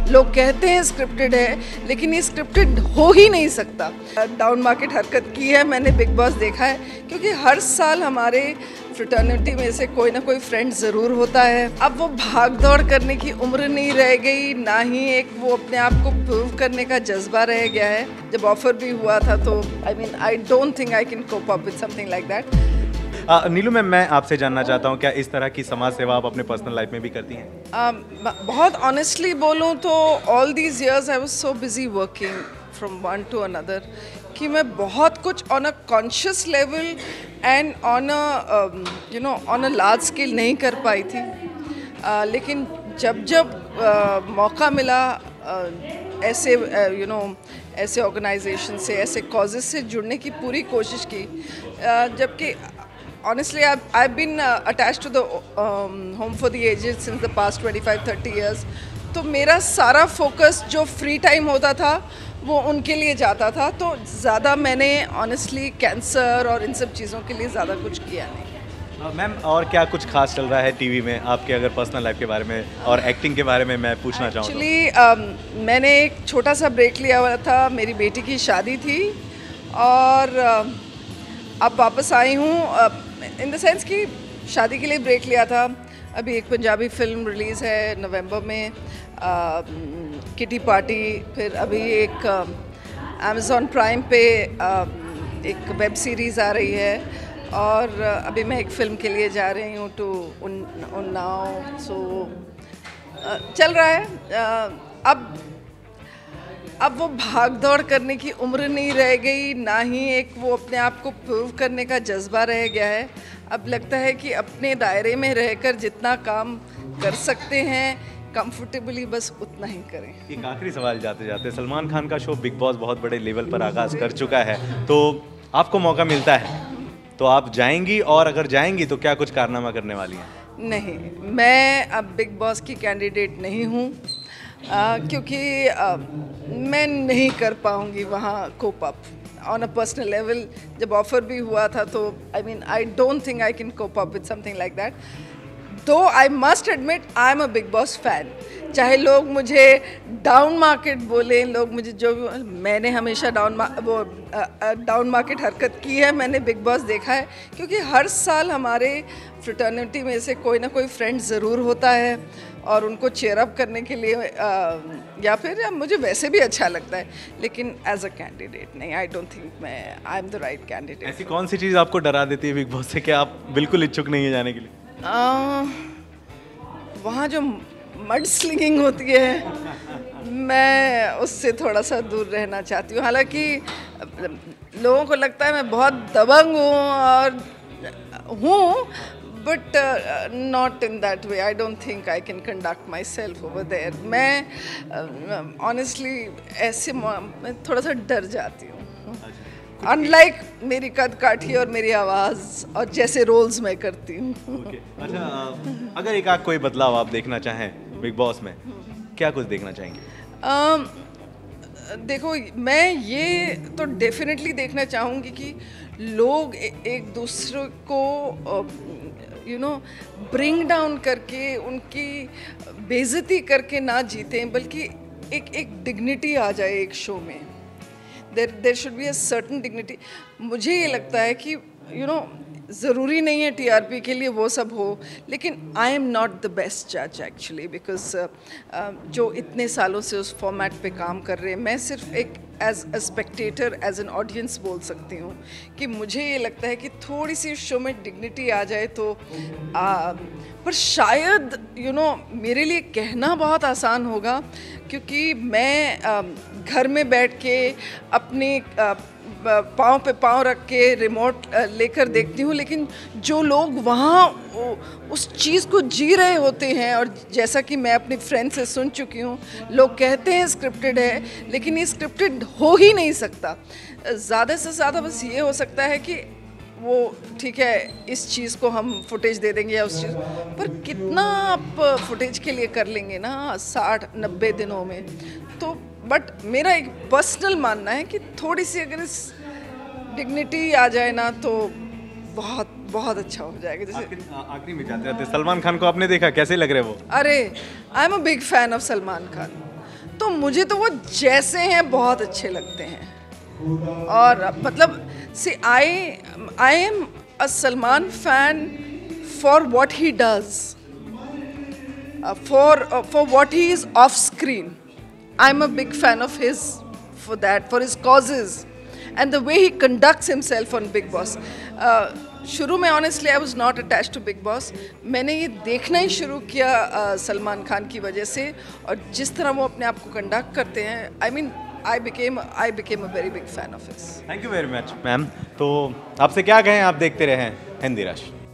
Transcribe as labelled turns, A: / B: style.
A: लोग कहते हैं स्क्रिप्टेड है, लेकिन ये स्क्रिप्टेड हो ही नहीं सकता। डाउन मार्केट हरकत की है मैंने बिग बॉस देखा है, क्योंकि हर साल हमारे फ्रेटर्निटी में से कोई ना कोई फ्रेंड ज़रूर होता है। अब वो भाग दौड़ करने की उम्र नहीं रह गई, ना ही एक वो अपने आप को प्रूव करने का जज्बा रह गया है। जब ऑफर भी हुआ था तो I don't think I can cope up with something like that.
B: Neelu ma'am, मैं आपसे जानना चाहता हूँ, क्या इस तरह की समाज सेवा आप अपने पर्सनल लाइफ में भी करती हैं?
A: बहुत ऑनेस्टली बोलूँ तो all these years I was so busy working from one to another कि मैं बहुत कुछ on a conscious level and on a large scale नहीं कर पाई थी। लेकिन जब मौका मिला ऐसे ऐसे ऑर्गेनाइजेशन से, ऐसे कॉजेज से जुड़ने की पूरी कोशिश की, जबकि honestly I've been attached to the home for the aged since the past 25-30 years। तो मेरा सारा फोकस जो फ्री टाइम होता था वो उनके लिए जाता था, तो ज़्यादा मैंने ऑनेस्टली कैंसर और इन सब चीज़ों के लिए ज़्यादा कुछ किया नहीं।
B: मैम, और क्या कुछ खास चल रहा है टीवी में आपके, अगर पर्सनल लाइफ के बारे में और एक्टिंग के बारे में मैं पूछना चाहूँ?
A: एक्चुअली मैंने एक छोटा सा ब्रेक लिया हुआ था, मेरी बेटी की शादी थी और अब वापस आई हूँ, इन द सेंस कि शादी के लिए ब्रेक लिया था। अभी एक पंजाबी फिल्म रिलीज़ है नवंबर में, किटी पार्टी, फिर अभी एक अमेज़ॉन प्राइम पे एक वेब सीरीज़ आ रही है, और अभी मैं एक फ़िल्म के लिए जा रही हूँ टू उन्नाव। सो चल रहा है। अब वो भाग दौड़ करने की उम्र नहीं रह गई, ना ही एक वो अपने आप को प्रूव करने का जज्बा रह गया है। अब लगता है कि अपने दायरे में रहकर जितना काम कर सकते हैं कंफर्टेबली, बस उतना ही करें।
B: एक आखिरी सवाल जाते जाते, सलमान खान का शो बिग बॉस बहुत बड़े लेवल पर आगाज कर चुका है, तो आपको मौका मिलता है तो आप जाएंगी, और अगर जाएंगी तो क्या कुछ कारनामा करने वाली हैं?
A: नहीं, मैं अब बिग बॉस की कैंडिडेट नहीं हूँ, क्योंकि मैं नहीं कर पाऊँगी वहाँ cope up on a personal level. जब ऑफर भी हुआ था तो I don't think I can cope up with something like that. तो I must admit I am a Bigg Boss fan. चाहे लोग मुझे डाउन मार्केट बोलें, लोग मुझे जो भी, मैंने हमेशा डाउन मार्केट हरकत की है मैंने बिग बॉस देखा है, क्योंकि हर साल हमारे फ्रेटर्निटी में से कोई ना कोई फ्रेंड ज़रूर होता है, और उनको चेयर अप करने के लिए या फिर मुझे वैसे भी अच्छा लगता है, लेकिन एज अ कैंडिडेट नहीं। I don't think I am the right candidate.
B: ऐसी कौन सी चीज़ आपको डरा देती है बिग बॉस से कि आप बिल्कुल इच्छुक नहीं है जाने के लिए?
A: वहाँ जो मड स्लिंगिंग होती है, मैं उससे थोड़ा सा दूर रहना चाहती हूँ। हालांकि लोगों को लगता है मैं बहुत दबंग हूँ, but not in that way. I don't think I can conduct myself over there. मैं honestly ऐसे मैं थोड़ा सा डर जाती हूँ। Unlike मेरी कद काठी और मेरी आवाज़ और जैसे रोल्स मैं करती हूँ।
B: अच्छा, अगर एक आध कोई बदलाव आप देखना चाहें बिग बॉस में, क्या कुछ देखना चाहेंगे?
A: देखो, मैं ये तो डेफिनेटली देखना चाहूँगी कि लोग एक दूसरे को ब्रिंग डाउन करके, उनकी बेइज्जती करके ना जीतें, बल्कि एक डिग्निटी आ जाए एक शो में। There should be a certain dignity. मुझे ये लगता है कि ज़रूरी नहीं है टीआरपी के लिए वो सब हो, लेकिन I am not the best जज एक्चुअली, बिकॉज जो इतने सालों से उस फॉर्मेट पे काम कर रहे हैं, मैं सिर्फ एक as a spectator, as an audience बोल सकती हूँ कि मुझे ये लगता है कि थोड़ी सी शो में डिग्निटी आ जाए तो पर शायद मेरे लिए कहना बहुत आसान होगा, क्योंकि मैं घर में बैठ के अपने पाँव पे पाँव रख के रिमोट लेकर देखती हूँ, लेकिन जो लोग वहाँ उस चीज़ को जी रहे होते हैं, और जैसा कि मैं अपनी फ्रेंड से सुन चुकी हूँ, लोग कहते हैं स्क्रिप्टेड है, लेकिन ये स्क्रिप्टेड हो ही नहीं सकता। ज़्यादा से ज़्यादा बस ये हो सकता है कि वो ठीक है, इस चीज़ को हम फुटेज दे देंगे या उस चीज़ पर, कितना आप फुटेज के लिए कर लेंगे ना 60-90 दिनों में। तो बट मेरा एक पर्सनल मानना है कि थोड़ी सी अगर इस डिग्निटी आ जाए ना तो बहुत बहुत अच्छा हो जाएगा। जैसे
B: आखिरी में जाते जाते, सलमान खान को आपने देखा, कैसे लग रहे वो?
A: अरे, I am a big fan of Salman Khan. तो मुझे तो वो जैसे हैं बहुत अच्छे लगते हैं। और मतलब see I am a Salman fan for what he does, for what he is off screen. I'm a big fan of his for that, for his causes and the way he conducts himself on Big Boss. शुरू में honestly I was not attached to Big Boss. मैंने ये देखना ही शुरू किया सलमान खान की वजह से, और जिस तरह वो अपने आप को कंडक्ट करते हैं, I mean I became a very big fan of his.
B: Thank you very much ma'am. तो आपसे क्या कहें, आप देखते रहें हिंदी रश।